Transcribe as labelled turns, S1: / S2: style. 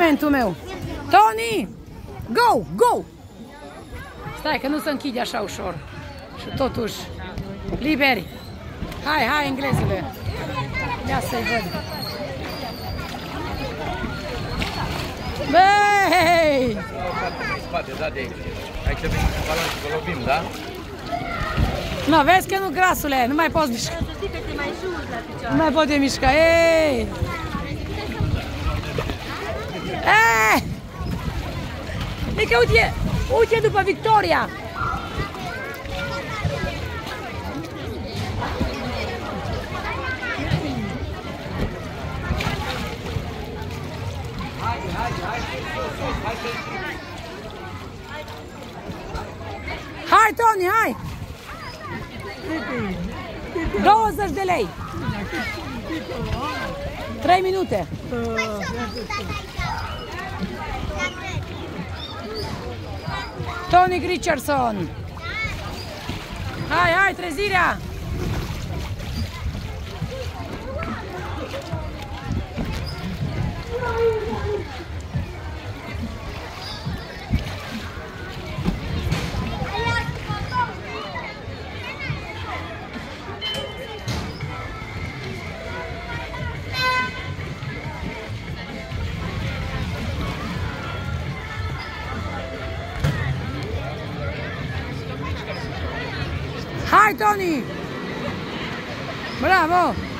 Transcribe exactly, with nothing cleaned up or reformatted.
S1: Momentul meu. Tony! Go! Go! Stai că nu se închide așa ușor. Și totuși, liberi. Hai, hai, englezule. Ia să-i văd. Băi!
S2: Spate, da, de aici. Aici venim cu balon și vă lovim, da?
S1: Nu, vezi că nu, grasule, nu mai poți mișca. Nu mai poate mișca, ei! Eee! Mică, uite, uite după Victoria! Hai, Tony, hai! douăzeci de lei! trei minute! Tony Richardson! Hai, hai, trezirea! Hai, Tony! Bravo!